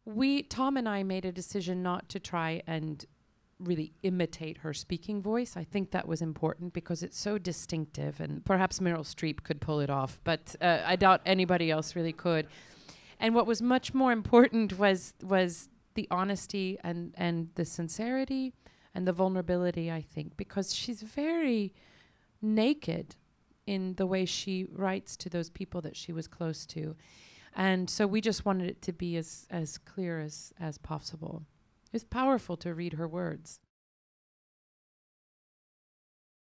Tom and I made a decision not to try and really imitate her speaking voice. I think that was important because it's so distinctive, and perhaps Meryl Streep could pull it off, but I doubt anybody else really could. And what was much more important was the honesty and the sincerity and the vulnerability, I think, because she's very naked in the way she writes to those people that she was close to. And so we just wanted it to be as clear as possible. It's powerful to read her words.